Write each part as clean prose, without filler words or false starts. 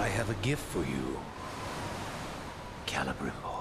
I have a gift for you, Celebrimbor.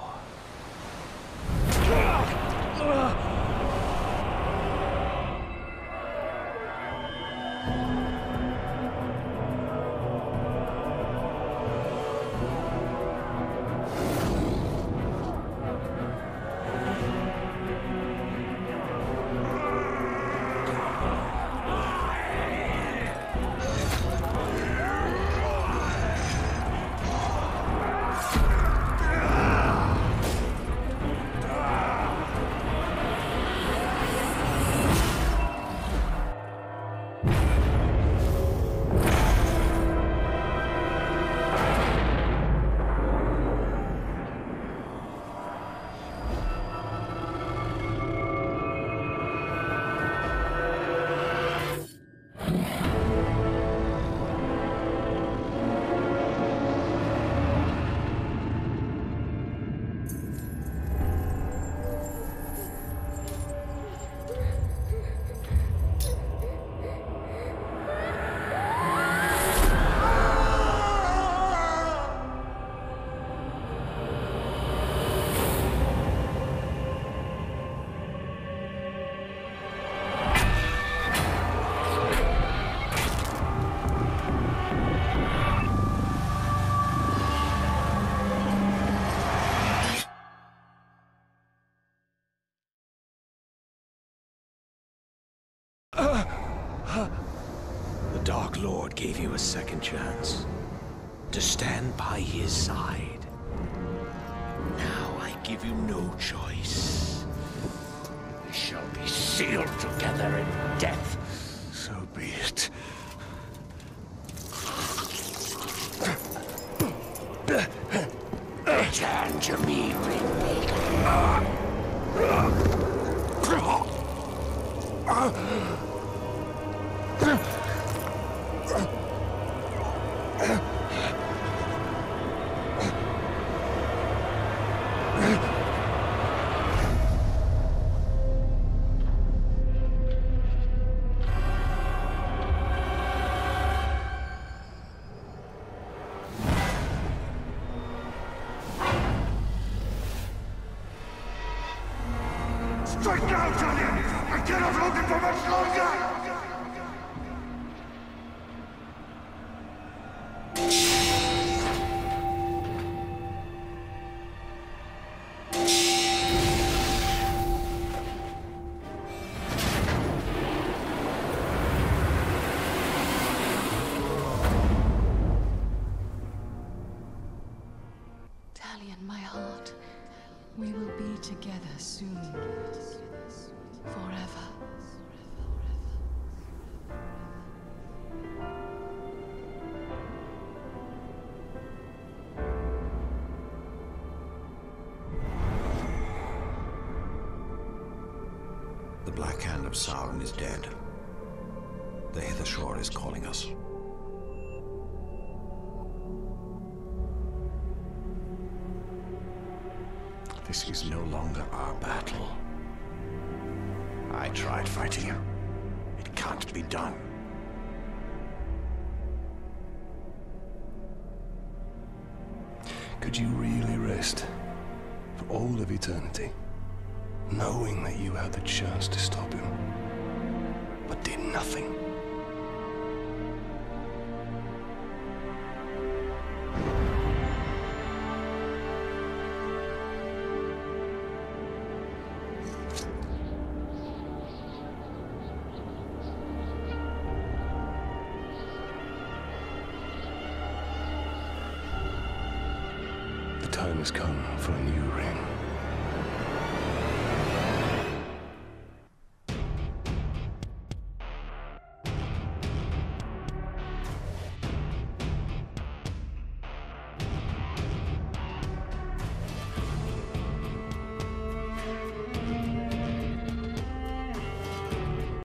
The Dark Lord gave you a second chance to stand by his side. Now I give you no choice. We shall be sealed together in death. So be it. Return to me, Ringmaker. Strike now, Talion! I cannot hold it for much longer! Talion, my heart, we will be together soon. Forever. The Black Hand of Sauron is dead. The Hither Shore is calling us. This is no longer our battle. I tried fighting you. It can't be done. Could you really rest for all of eternity, knowing that you had the chance to stop him, but did nothing? The time has come for a new ring.